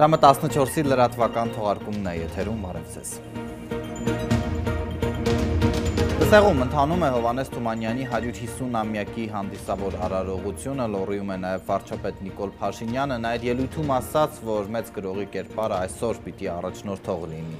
Ժամը 14-ի լրատվական թողարկումն է եթերում, բարև ձեզ։ Դսեղում ընթանում է Հովհաննես Թումանյանի 150-ամյակի հանդիսավոր արարողությունը, լոռիում է նաև վարչապետ Նիկոլ Փաշինյանը, նաև ելույթում ասաց, որ մեծ գրողի կերպարը այսօր պիտի առաջնորդող լինի։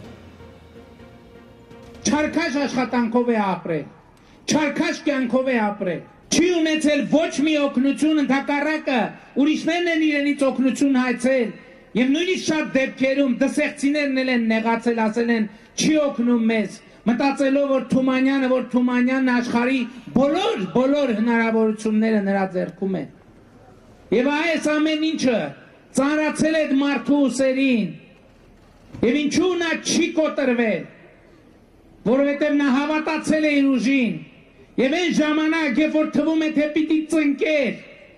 Չարքաշ աշխատանքով է ապրել, չարքաշ կյանքով է ապրել, չի ունեցել ոչ մի օգնություն, ընդհակառակը ուրիշներն են իրենից օգնություն հայցել, եւ նույնիսկ շատ դեպքերում դսեղցիներն են նեղացել, ասել են չի օգնում մեզ, մտածելով որ Թումանյանն աշխարհի բոլոր հնարավորությունները նրա ձեռքում են։ Եվ այս ամեն ինչը ծանրացել է մարդու ուսերին, եւ ինչու նա չի կոտրվել, որովհետև նա հավատացել է իր ուժին, եւ այն ժամանակ, երբ որ թվում է թե պիտի ծնկեր,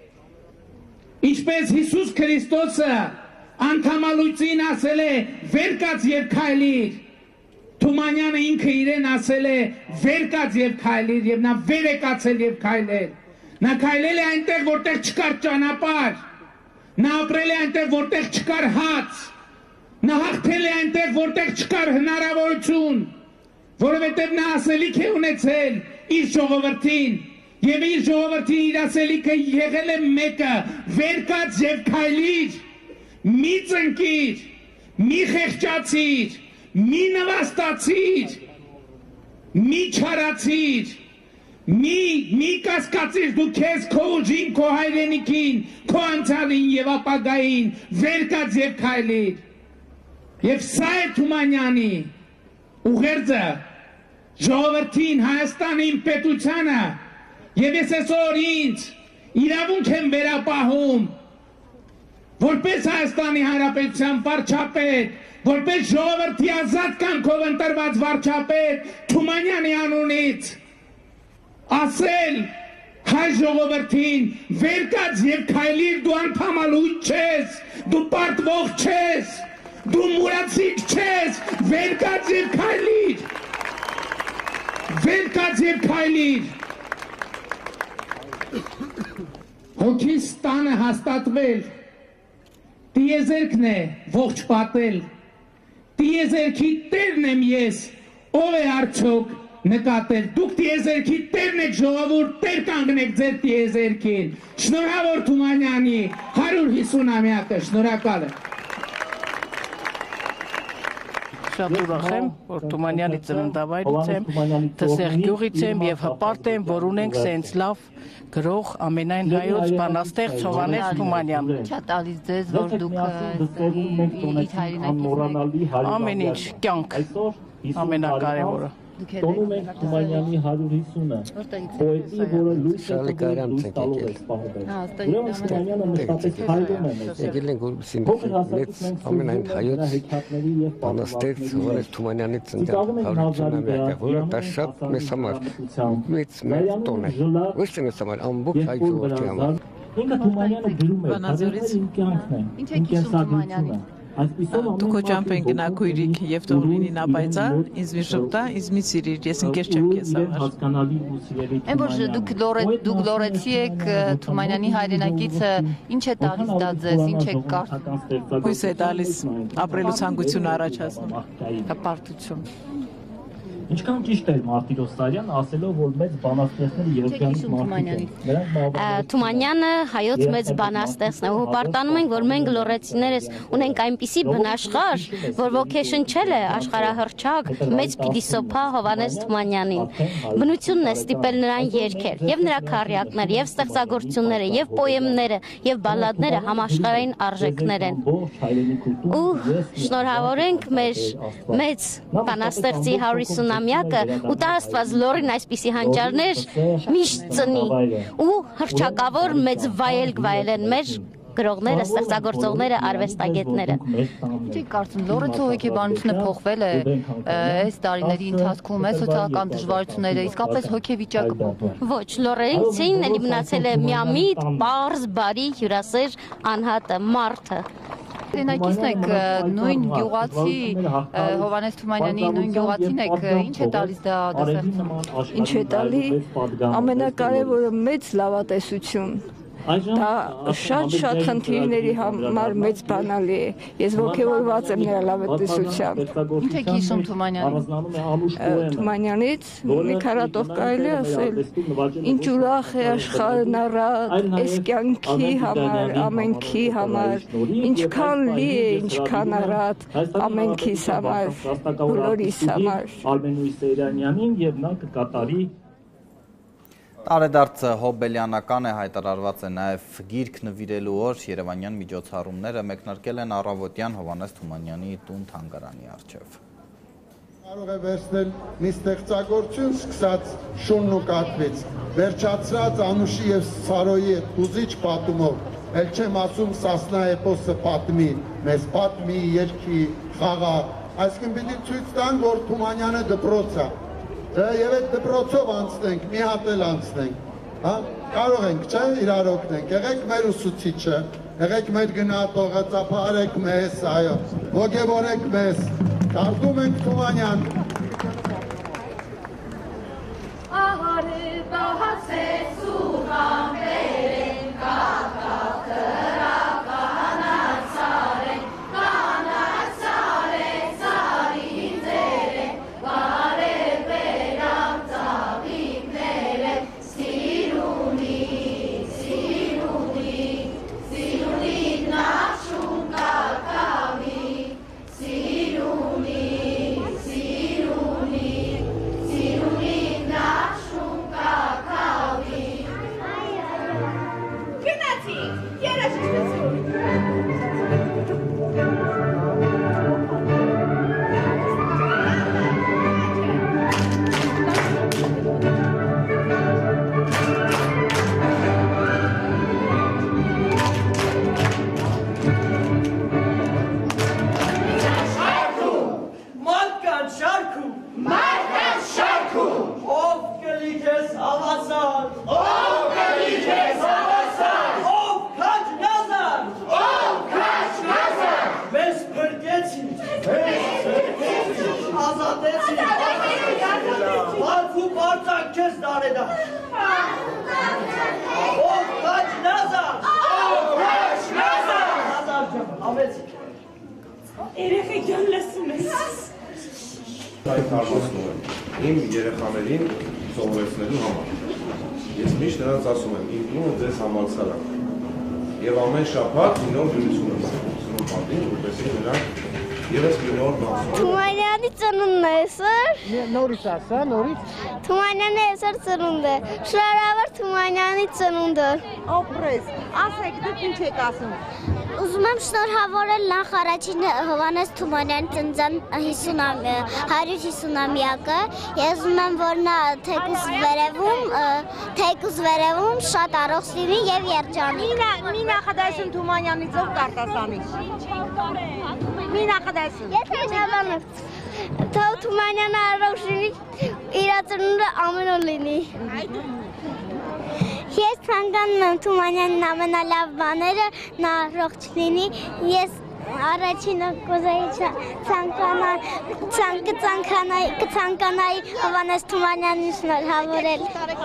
ինչպես Հիսուս Քրիստոսը անդամալույծին ասել է վեր կաց եւ քայլիր, Թումանյանը ինքը իրեն ասել է վեր կաց եւ քայլիր, եւ նա վեր է կացել եւ քայլել, նա քայլել է այնտեղ որտեղ չկար ճանապարհ, նա ապրել է այնտեղ որտեղ չկար հաց, նա հաղթել է այնտեղ որտեղ չկար հնարավորություն, որովհետև նա ասելիք է ունեցել իր ժողովրդին, եւ իր ժողովրդին իր ասելիքը եղել է մեկը, վեր կաց եւ քայլիր, մի ծնկիր, մի խեղճացիր, մի նվաստացիր, մի չարացիր, մի կասկածիր դու քեզ քո ուժին, քո հայրենիքին, քո անցյալին եւ ապագային, վեր կաց եւ քայլիր։ Եվ սա է Թումանյանի ուղերձը ժողովրդին, Հայաստանին, պետությանը, եւ ես այսօր ինձ իրավունք եմ վերապահում, որպես Հայաստանի Հանրապետության վարչապետ, որպես ժողովրդի ազատ կամքով ընտրված վարչապետ Թումանյանի անունից, ասել հայ ժողովրդին, վեր կաց եւ քայլիր, դու անդամալույծ չես, դու պարտվող չես, դու մուրացիկ չես, վեր կաց եւ քայլիր, վեր կաց եւ քայլիր։ Հոգիս տանը հաստատվել, տիեզերքն է ողջ պատել, տիեզերքի տերն եմ ես, ով է արդյոք նկատել, դուք տիեզերքի տերն եք ժողովուրդ, տեր կանգնեք ձեր տիեզերքին, շնորհավոր Թումանյանի 150-ամյակը, շնորհակալ եմ։ Շատ ուրախ եմ, որ Թումանյանի ծննդավայրից եմ, Դսեղ գյուղից եմ եւ հպարտ եմ, որ ունենք սենց լավ գրող ամենայն հայոց բանաստեղծ Հովհաննես Թումանյան։ Շատ ալիս ձեզ, որ դուք իր հայրենակիցն եք։ Ամեն ինչ կյանք, ամենակարևորը։ Տոնում ենք Թումանյանի 150-ը, պոետի, որը լույսը տալով է սպահվել։ Ուրեմն Թումանյանը մշտապես հայրում է մեզ։ Եկել ենք որպեսզի մեծ ամենայն հայոց բանաստեղծ Հովհաննես Թումանյանի ծննդյան 150-ամյակը, որը դա շատ մեզ համար մեծ տոն է։ Ոչ թե մեզ համար, ամբողջ հայ ժողովրդի համար։ Ինքը Թումանյանը գրում է, «Հաջորդը իմ կյանքն է, իմ կենսագրությունը»։ Դու քո ճամփեն գնա քույրիկ եւ թող լինի նա պայծառ, ինձ մի շփտա, ինձ մի սիրիր, ես ընկեր չեմ քեզ համար։ Այն որ դուք լորեցի եք Թումանյանի հայրենակիցը, ինչ է տալիս դա ձեզ, ինչ է կարծում։ Հույս է տալիս, ապրելու ցանկություն առաջացնում։ Հպարտություն։ Ինչքան ճիշտ էր Մարտիրոս Սարյանը ասելով, որ մեծ բանաստեղծները Եվգենիկ մարդիկ են։ Թումանյանը հայոց մեծ բանաստեղծն է, ու հպարտանում ենք, որ մենք լոռեցիներս ունենք այնպիսի բնաշխարհ, որ ոգեշնչել է աշխարհահռչակ մեծ փիլիսոփա Հովհաննես Թումանյանին։ Բնությունն է ստիպել նրան երգել, եւ նրա քառյակները, եւ ստեղծագործությունները, եւ պոեմները, եւ բալլադները համաշխարհային արժեքներ են։ Ու շնորհավոր ենք մեր մեծ բանաստեղծի 150-ամյակը, ու տա Աստված լոռին այսպիսի հանճարներ միշտ ծնի, ու հռչակավոր մեծ վայելք վայելեն մեր գրողները, ստեղծագործողները, արվեստագետները։ Ինչ եք կարծում, լոռեցու հոգեբանությունը փոխվել է այս տարիների ընթացքում, այս սոցիալական դժվարությունները, իսկապես հոգեվիճակը։ Ոչ, լոռեցին էլի մնացել է միամիտ, պարզ, բարի, հյուրասեր, անհատը, մարդը։ Հայրենակիցն եք, նույն գյուղացի Հովհաննես Թումանյանի նույն գյուղացին եք, ինչ է տալիս դա դասախոսը։ Ինչ է տալի, ամենակարևորը մեծ լավատեսություն, Դա շատ խնդիրների համար մեծ բանալի է։ Ես ոգևորված եմ նրա լավատեսությամբ։ Ինչ եք հիշում Թումանյանից։ Թումանյանից մի քառատով կարելի ասել, ինչ ուրախ է աշխարհն առատ, այս կյանքի համար, ամենքի համար, ինչքան լի է, ինչքան առատ, ամենքիս համար, բոլորիս համար։ Արմենուի Սեյրանյանին եւ նա կկատարի Տարեդարձը հոբելյանական է, հայտարարված է նաև գիրք նվիրելու օր, երևանյան միջոցառումները մեկնարկել են առավոտյան Հովհաննես Թումանյանի տուն-թանգարանի առջև։ Կարող է վերցնել մի ստեղծագործություն սկսած շունն ու կատվից, վերջացրած Անուշի և Սարոյի հուզիչ պատումով, էլ չեմ ասում Սասնա էպոսը պատմի, մեզ պատմի, երգի, խաղա, այսինքն պիտի ցույց տան, որ Թումանյանը դպրոց է։ Եվ այդ դպրոցով անցնենք, մի հատ էլ անցնենք, կարող ենք, չէ, իրար օգնենք, եղեք մեր ուսուցիչը, եղեք մեր գնահատողը, ծափահարեք մեզ, այո, ոգևորեք մեզ, կարդում ենք Թումանյան։ Ահարը բահացեց ու համբերեն, կատակ տրականած սարեն, կանած սարեն, սարին ձերեն, բարև բերավ ծաղիկներեն, սիրունի, սիրունի, սիրունի նախշուն կակավի, սիրունի, սիրունի, սիրունի նախշուն կակավի։ Գնացինք, երաժշտություն։ Երեխեքյան լսում ես։ Այդ հարվածնում եմ իմ երեխաներին սովորեցնելու համար։ Ես միշտ նրանց ասում եմ, իմ տունը ձեզ համալսարան։ Եվ ամեն շաբաթ մի նոր դյուրություն եմ ստանում պատին, որպեսզի նրանք ևս մի նոր բան։ Թումանյանի ծնունդն է այսօր։ Նորից ասա, նորից։ Թումանյանը այսօր ծնունդ է։ Շնորհավոր Թումանյանի ծնունդը։ Օպրես, ասեք, դուք ինչ եք ասում։ Ուզում եմ շնորհավորել նախ առաջին Հովհաննես Թումանյանի ծննդյան 150-ամյակը։ Ես ուզում եմ, որ նա թեկուզ վերևում շատ առողջ լինի եւ երջանիկ։ Մի նախադասություն Թումանյանից ով կարտասանի։ Մի նախադասություն։ Եթե նավանք թող Թումանյանը առողջ լինի, իր ծնունդը ամեն օր լինի։ Ես ցանկանում եմ Թումանյանին ամենալավ բաները, նա առողջ լինի, ես առաջինը կուզեի կցանկանայի Հովհաննես Թումանյանին շնորհավորել։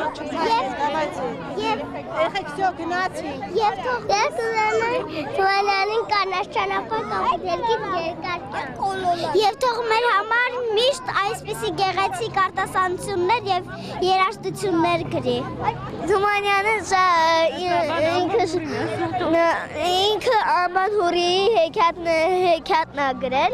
Եվ Թումանյանին կանաչ ճանապարհ կապիտելքից երկար կյանք։ Եվ թող մեր համար միշտ այսպիսի գեղեցիկ արտասանություններ եւ երաժշտություններ գրի։ Թումանյանը ինքը Արման Հուրիի հեքիաթն է գրել,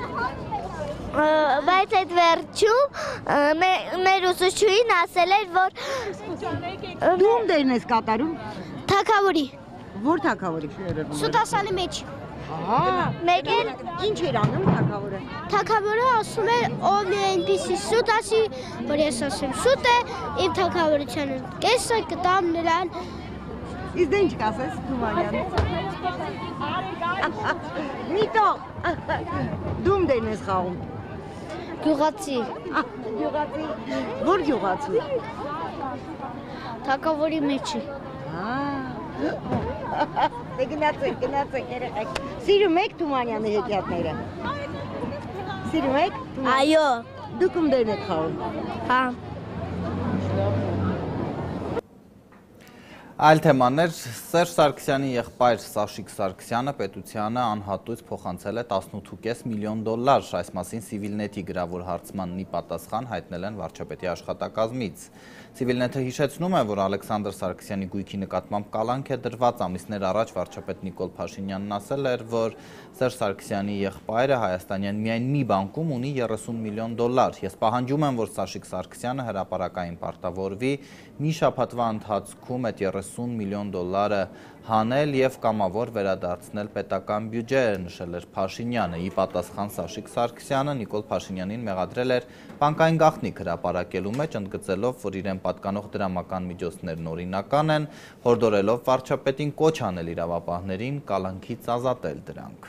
բայց այդ վերջում մեր ուսուցչուհին ասել էր, որ դու ում դերն ես կատարում։ Թագավորի։ Որ թագավորի։ Սուտասանի մեջ։ Մեկ էլ ինչ էր անում թագավորը։ Թագավորը ասում էր, ով է այնպիսի սուտ ասի, որ ես ասեմ սուտ է, իմ թագավորությանը կեսը կտամ նրան։ Իսկ դե ինչ կասես Թումանյանը։ Միտո, դու ում դերն ես խաղում։ Գյուղացի։ Գյուղացի։ Որ գյուղացի։ Թագավորի մեջի։ Դե գնացեք երեխեք։ Սիրում եք Թումանյանի հեքիաթները։ Սիրում եք։ Այո։ Դուք ում դերն եք խաղում։ Հա։ Այլ թեմաներ Սերժ Սարգսյանի եղբայր Սաշիկ Սարգսյանը պետությանը անհատույց փոխանցել է 18.5 միլիոն դոլար, այս մասին Civilnet-ի գրավոր հարցմաննի պատասխան հայտնել են վարչապետի աշխատակազմից։ Civilnet-ը հիշեցնում է, որ Ալեքսանդր Սարգսյանի գույքի նկատմամբ կալանք է դրված, ամիսներ առաջ վարչապետ Նիկոլ Փաշինյանն ասել էր, որ Սերժ Սարգսյանի եղբայրը հայաստանյան միայն մի բանկում ունի 30 միլիոն դոլար։ Ես պահանջում եմ, որ Սաշիկ Սարգսյանը հրապարակային պարտավորվի մի շաբաթվա ընթացքում այդ 30 միլիոն դոլարը հանել եւ կամավոր վերադարձնել պետական բյուջե, նշել էր Փաշինյանը։ Ի պատասխան Սաշիկ Սարգսյանը Նիկոլ Փաշինյանին մեղադրել էր բանկային գաղտնիք հրապարակելու մեջ, ընդգծելով, որ իրեն պատկանող դրամական միջոցներն օրինական են, հորդորելով վարչապետին կոչ անել իրավապահներին կալանքից ազատել դրանք։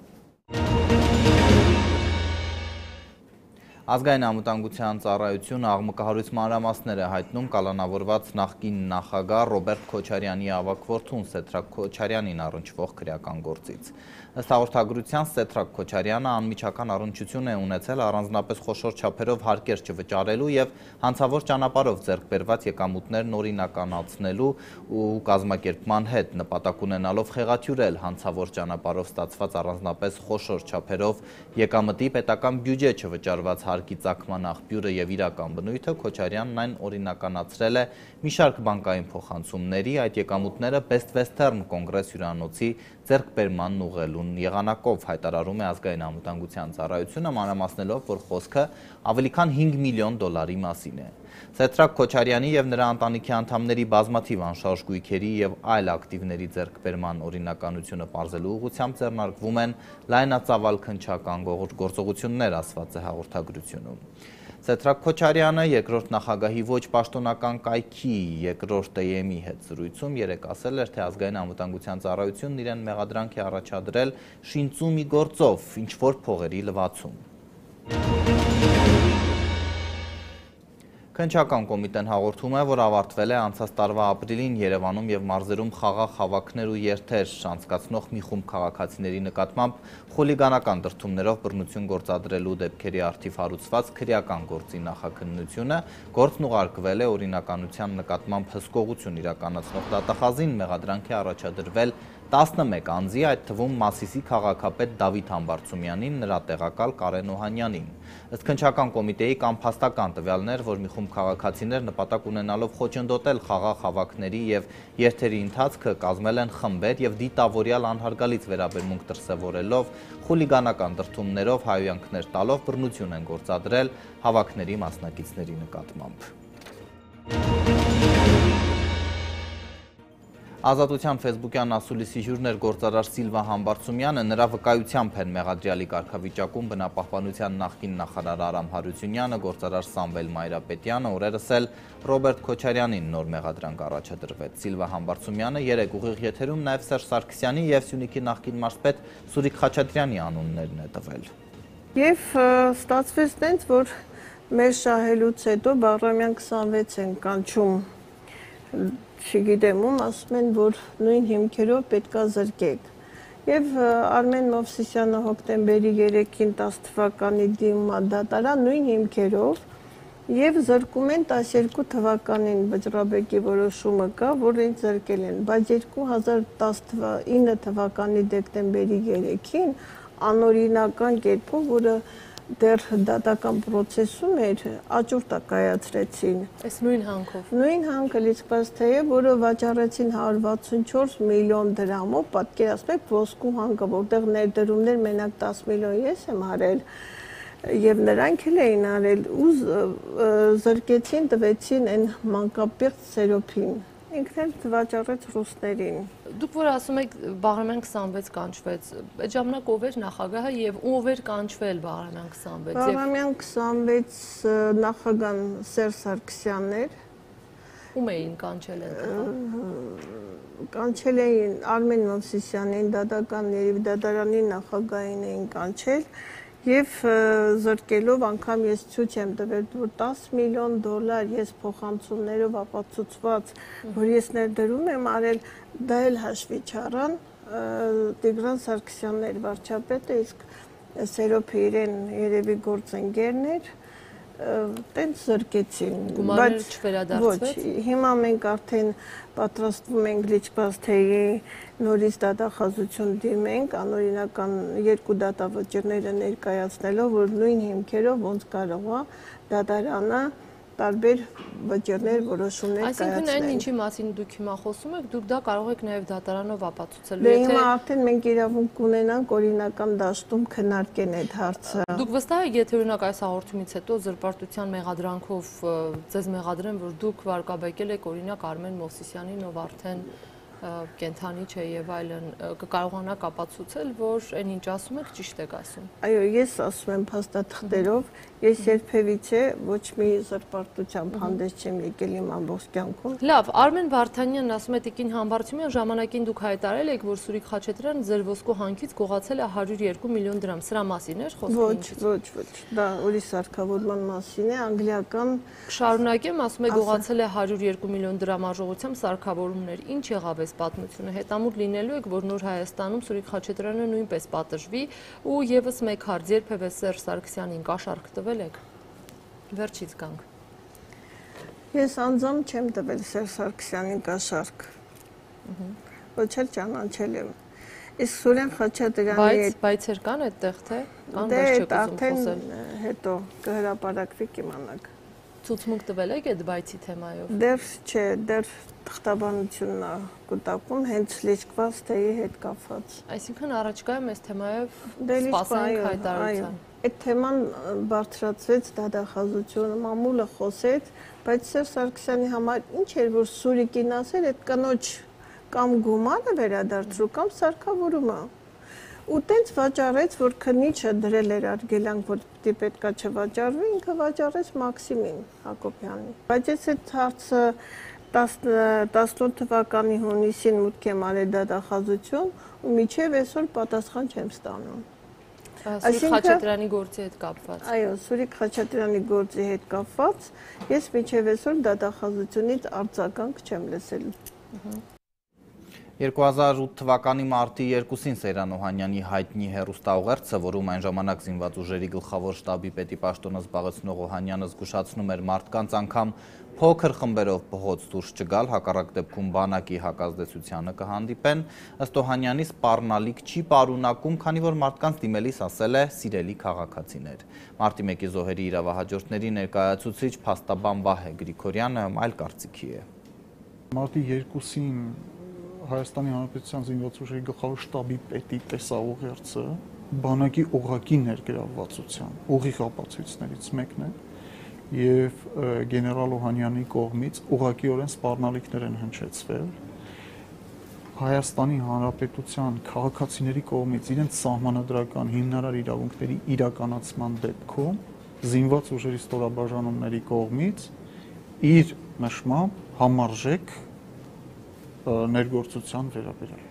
Ազգային անվտանգության ծառայությունը աղմկահարույց մանրամասներ է հայտնում կալանավորված նախկին նախագահ Ռոբերտ Քոչարյանի ավագ որդուն Սեդրակ Քոչարյանին առնչվող քրեական գործից։ Ըստ հաղորդագրության Սեդրակ Քոչարյանը անմիջական առնչություն է ունեցել առանձնապես խոշոր չափերով հարկեր չվճարելու եւ հանցավոր ճանապարհով ձեռք բերված եկամուտներն օրինականացնելու ու կազմակերպման հետ, նպատակ ունենալով խեղաթյուրել հանցավոր ճանապարհով ստացված առանձնապես խոշոր չափերով եկամտի պետական բյուջե չվճարված հարկի ծագման աղբյուրը եւ իրական բնույթը, Քոչարյանն այն օրինականացրել է մի շարք բանկային փոխանցումների, այդ եկամուտները Best Western կոնգրես հյուրանոցի ձեռքբերմանն ուղղելուն եղանակով, հայտարարում է ազգային անվտանգության ծառայությունը, մանրամասնելով, որ խոսքը ավելի քան 5 միլիոն դոլարի մասին է։ Սեդրակ Քոչարյանի եւ նրա ընտանիքի անդամների բազմաթիվ անշարժ գույքերի եւ այլ ակտիվների ձեռքբերման օրինականությունը պարզելու ուղղությամբ ձեռնարկվում են լայնածավալ քննչական գործողություններ, ասված է հաղորդագրությունում։ Սեդրակ Քոչարյանը երկրորդ նախագահի ոչ պաշտոնական կայքի երկրորդ ՏԵՄ-ի հետ զրույցում երեկ ասել էր, թե ազգային անվտանգության ծառայությունն իրեն մեղադրանք է առաջադրել շինծումի գործով, ինչ որ փողերի լվացում։ Քննչական կոմիտեն հաղորդում է, որ ավարտվել է անցած տարվա ապրիլին Երևանում եւ մարզերում խաղաղ հավաքներ ու երթեր անցկացնող մի խումբ քաղաքացիների նկատմամբ խուլիգանական դրդումներով բռնություն գործադրելու դեպքերի առթիվ հարուցված քրեական գործի նախաքննությունը, գործն ուղարկվել է օրինականության նկատմամբ հսկողություն իրականացնող դատախազին, մեղադրանք է առաջադրվել 11 անձի, այդ թվում Մասիսի քաղաքապետ Դավիթ Համբարձումյանին, նրա տեղակալ Կարեն Օհանյանին։ Ըստ քննչական կոմիտեի կամ փաստական տվյալներ, որ մի խումբ քաղաքացիներ նպատակ ունենալով խոչընդոտել խաղաղ հավաքների եւ երթերի ընթացքը կազմել են խմբեր եւ դիտավորյալ անհարգալից վերաբերմունք դրսեւորելով, խուլիգանական դրդումներով հայհոյանքներ տալով բռնություն են գործադրել հավաքների մասնակիցների նկատմամբ։ Ազատության ֆեյսբուքյան ասուլիսի հյուրն էր գործարար Սիլվա Համբարձումյանը, նրա վկայությամբ են մեղադրյալի կարգավիճակում բնապահպանության նախկին նախարար Արամ Հարությունյանը, գործարար Սամվել Մայրապետյանը, օրերս էլ Ռոբերտ Քոչարյանին նոր մեղադրանք առաջադրվեց։ Սիլվա Համբարձումյանը երեկ ուղիղ եթերում նաև Սերժ Սարգսյանի եւ Սյունիքի նախկին մարզպետ Սուրիկ Խաչատրյանի անուններն է տվել։ Եվ ստացվեց տենց, որ մեր շահելուց հետո Բաղրամյան 26 են կանչում, չգիտեմ ում, ասում են, որ նույն հիմքերով պետքա զրկեք։ Եվ Արմեն Մովսիսյանը հոկտեմբերի 3-ին 10 թվականի դիմումա դատարան նույն հիմքերով եւ զրկում են 12 թվականին Վճռաբեկի որոշումը կա, որ ինձ զրկել են, բայց 2019 թվականի դեկտեմբերի 3-ին անօրինական կերպով, որը դեռ դատական պրոցեսում էր, աճուրդ կայացրեցին։ Այս նույն հանքով։ Նույն հանքը լիցքված թեև, որը վաճառեցին 164 միլիոն դրամով, պատկերացնում եք ոսկու հանքը, որտեղ ներդրումներ մենակ 10 միլիոն ես եմ արել, եւ նրանք էլ էին արել ու զրկեցին, տվեցին այն մանկապեղծ Սերոփին։ Ինքն էլ վաճառեց ռուսներին։ Դուք որ ասում եք Բաղրամյան 26 կանչվեց, այդ ժամանակ ով էր նախագահը եւ ով էր կանչվել Բաղրամյան 26։ Բաղրամյան 26 նախագահան Սերժ Սարգսյանն էր։ Ում էին կանչել այնտեղ։ Կանչել էին Արմեն Մովսիսյանին, դատարանի նախագահին էին կանչել եւ զրկելով անգամ ես ցույց եմ տվել, որ 10 միլիոն դոլար ես փոխանցումներով ապացուցված, որ ես ներդրում եմ արել, դա էլ հաշվի չառան, Տիգրան Սարգսյանն էր վարչապետը, իսկ Սերոփը իրեն երևի գործընկերն էր, տենց զրկեցին։ Գումարներ չվերադարձվեց։ Ոչ, հիմա մենք արդեն պատրաստվում ենք լիճված թեյի նորից դատախազություն դիմենք, անօրինական 2 դատավճիռները ներկայացնելով, որ նույն հիմքերով ոնց կարող է դատարանը տարբեր վճիռներ որոշումներ կայացնել։ Այսինքն այն ինչի մասին դուք հիմա խոսում եք, դուք դա կարող եք նաև դատարանով ապացուցել։ Դե հիմա արդեն մենք իրավունք ունենանք օրինական դաշտում քննարկեն այդ հարցը։ Դուք վստահ եք, եթե օրինակ այս հաղորդումից հետո զրպարտության մեղադրանքով ձեզ մեղադրեն, որ դուք վարկաբեկել եք օրինակ Արմեն Մովսիսյանին, ով արդեն կենթանի չէ եւ այլն, կկարողանաք ապացուցել, որ այն ինչ ասում եք ճիշտ եք ասում։ Այո, ես ասում եմ փաստաթղթերով, ես երբևիցե ոչ մի զրպարտությամբ հանդես չեմ եկել իմ ամբողջ կյանքում։ Լավ, Արմեն Վարդանյանն ասում է Տիկին Համբարձումյան, ժամանակին դուք հայտարարել եք, որ Սուրիկ Խաչատրյանը ձեր ոսկու հանքից գողացել է 102 միլիոն դրամ։ Սրա մասին էր խոսքը։ Ոչ, դա ուրիշ սարքավորման մասին է, անգլիական։ Շարունակեմ, ասում է գողացել է 102 միլիոն դրամ արժողությամբ սարքավորումներ։ Ինչ եղավ այս պատմությունը, հետամուտ լինելու եք, որ Նոր Հայաստանում Սուրիկ Խաչատրյանը նույնպես պատժվի ու եւս մեկ հարց, երբևէ Սերժ Սարգսյանին կաշառք տվել եք։ Վերջից գանք։ Ես անձամբ չեմ տվել Սերժ Սարգսյանին կաշառք։ Ոչ էլ ճանաչել եմ։ Իսկ Սուրեն Խաչատրյանի հետ բայց կան այդտեղ թե կան դե վերջ չեք ուզում արդեն խոսել։ հետո կհրապարակվի կիմանաք։ Ցուցմունք տվել եք այդ բայցի թեմայով։ Դեռ չէ, դեռ թղթաբանությունն է կուտակում հենց լիճկված թեյի հետ կապված։ Այսինքն առաջկայում այս թեմայով Դե սպասենք հայտարարության։ Այդ թեման բարձրացվեց դատախազությունը, մամուլը խոսեց, բայց Սերժ Սարգսյանի համար ինչ էր որ Սուրիկին ասել, այդ կնոջ կամ գումարը վերադարձրու կամ սարքավորումը։ Ու տենց վաճառեց, որ քննիչը դրել էր արգելանք, որ պետքա չվաճառվի, ինքը վաճառեց Մաքսիմին Հակոբյանին։ Բայց ես այդ հարցը 18 թվականի հունիսին մուտք եմ արել դատախազություն ու մինչև այսօր պատասխան չեմ ստանում։ Սուրիկ Խաչատրյանի գործի հետ կապված։ Այո, Սուրիկ Խաչատրյանի գործի հետ կապված ես մինչև այսօր դատախազությունից արձագանք չեմ լսել։ 2008 թվականի մարտի 2-ին Սեյրան Օհանյանի հայտնի հեռուստաուղերձը, որում այն ժամանակ զինված ուժերի գլխավոր շտաբի պետի պաշտոնը զբաղեցնող Օհանյանը զգուշացնում էր մարդկանց անգամ փոքր խմբերով փողոց դուրս չգալ, հակառակ դեպքում բանակի հակազդեցությանը կհանդիպեն, ըստ Օհանյանի սպառնալիք չի պարունակում, քանի որ մարդկանց դիմելիս ասել է սիրելի քաղաքացիներ։ Մարտի 1-ի զոհերի իրավահաջորդների ներկայացուցիչ փաստաբան Վահե Գրիգորյանը այլ կարծիքի է։ Մարտի 2-ին Հայաստանի Հանրապետության զինված ուժերի գլխավոր շտաբի պետի տեսաուղերձը բանակի օղակի ներգրավվածության ուղիղ ապացույցներից մեկն է եւ գեներալ Օհանյանի կողմից ուղղակիորեն սպառնալիքներ են հնչեցվել Հայաստանի Հանրապետության քաղաքացիների կողմից իրենց սահմանադրական հիմնարար իրավունքների իրականացման դեպքում զինված ուժերի ստորաբաժանումների կողմից իր նշմամբ համարժեք ներգործության վերաբերյալ։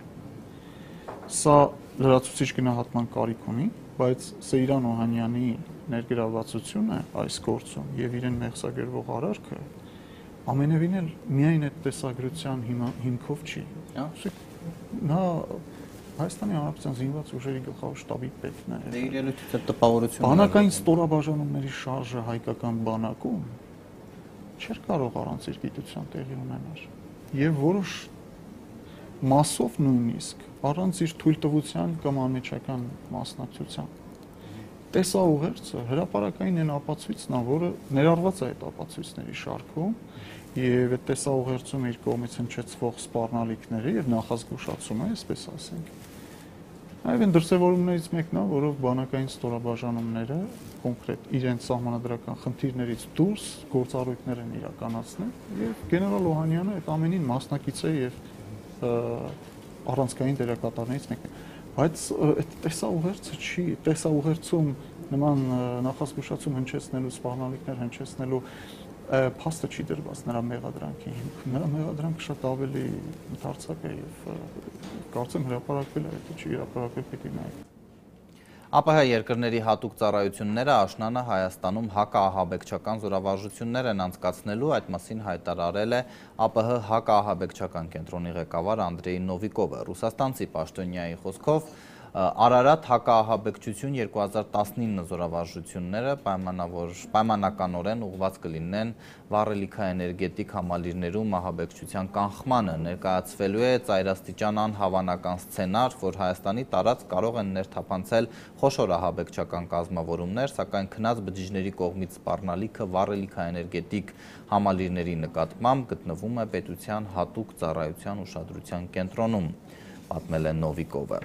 Սա լրացուցիչ գնահատման կարիք ունի, բայց Սեյրան Օհանյանի ներգրավվածությունը այս գործում եւ իրեն մեղսագրվող արարքը ամենևին էլ միայն այդ տեսագրության հիմքով չի։ Նա Հայաստանի Հանրապետության զինված ուժերի գլխավոր շտաբի պետն է։ Դե իր ելույթը տպավորություն։ Բանակային ստորաբաժանումների շարժը հայկական բանակում չէր կարող առանց իր գիտության տեղի ունենալ։ Եվ որոշ մասով նույնիսկ առանց իր թույլտվության կամ անմիջական մասնակցության։ Տեսաուղերձը հրապարակային այն ապացույցն է, որը ներառված է այդ ապացույցների շարքում եւ այդ տեսաուղերձում իր կողմից հնչեցվող սպառնալիքները եւ նախազգուշացումը, այսպես ասենք, այլ են դրսևորումներից մեկն է, որով բանակային ստորաբաժանումները կոնկրետ իրենց սահմանադրական խնդիրներից դուրս գործառույթներ են իրականացնել եւ գեներալ Օհանյանը այդ ամենին մասնակից է եւ առանցքային դերակատարներից մեկն է, բայց այդ տեսաուղերձը չի, տեսաուղերձում նման նախազգուշացում հնչեցնելու, սպառնալիքներ հնչեցնելու փաստը չի դրված նրա մեղադրանքի հիմքում, նրա մեղադրանքը շատ ավելի ընդարձակ է եւ կարծեմ հրապարակվել է, եթե չի հրապարակվել պիտի նայեք։ ԱՊՀ երկրների հատուկ ծառայությունները աշնանը Հայաստանում հակաահաբեկչական զորավարժություններ են անցկացնելու, այդ մասին հայտարարել է ԱՊՀ հակաահաբեկչական կենտրոնի ղեկավար Անդրեյ Նովիկովը։ Ռուսաստանցի պաշտոնյայի խոսքով Արարատ հակաահաբեկչություն 2019 զորավարժությունները պայմանականորեն ուղղված կլինեն վառելիքաէներգետիկ համալիրներում ահաբեկչության կանխմանը, ներկայացվելու է ծայրաստիճան անհավանական սցենար, որ Հայաստանի տարածք կարող են ներթափանցել խոշոր ահաբեկչական կազմավորումներ, սակայն քնած բջիջների կողմից սպառնալիքը վառելիքաէներգետիկ համալիրների նկատմամբ գտնվում է պետության հատուկ ծառայության ուշադրության կենտրոնում, պատմել է Նովիկովը։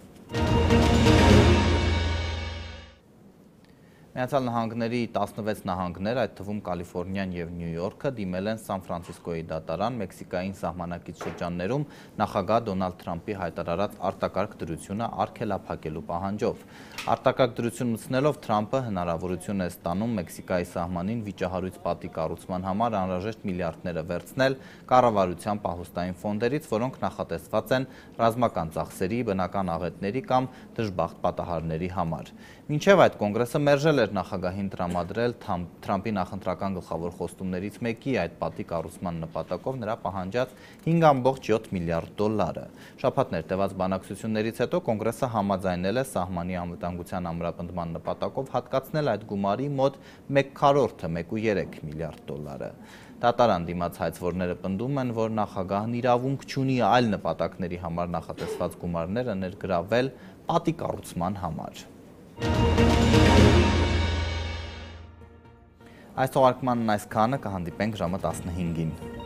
Միացյալ Նահանգների 16 նահանգներ, այդ թվում Կալիֆորնիան և Նյու Յորքը, դիմել են Սան Ֆրանցիսկոյի դատարան Մեքսիկային սահմանակից շրջաններում նախագահ Դոնալդ Թրամփի հայտարարած արտակարգ դրությունը արգելափակելու պահանջով։ Արտակարգ դրություն մտցնելով Թրամփը հնարավորություն է ստանում Մեքսիկայի սահմանին վիճահարույց պատի կառուցման համար անհրաժեշտ միլիարդները վերցնել կառավարության պահոստային ֆոնդերից, որոնք նախատեսված են ռազմական ծախսերի, բնական աղետների կամ դժբախտ պատահարների համար։ Մինչև այդ կոնգրեսը մերժել էր նախագահին տրամադրել Թրամփի նախընտրական գլխավոր խոստումներից մեկի այդ պատի կառուցման նպատակով նրա պահանջած 5.7 միլիարդ դոլարը։ Շաբաթներ տևած բանակցություններից հետո կոնգրեսը համաձայնել է սահմանի անվտանգության ամրապնդման նպատակով հատկացնել այդ գումարի մոտ 1/4-ը 1.3 միլիարդ դոլարը։ Դատարան դիմաց հայցվորները պնդում են, որ նախագահն իրավունք չունի այլ նպատակների համար նախատեսված գումարները ներգրավել պատի կառուցման համար։ Այս թողարկմանն այսքանը, կհանդիպենք ժամը 15-ին։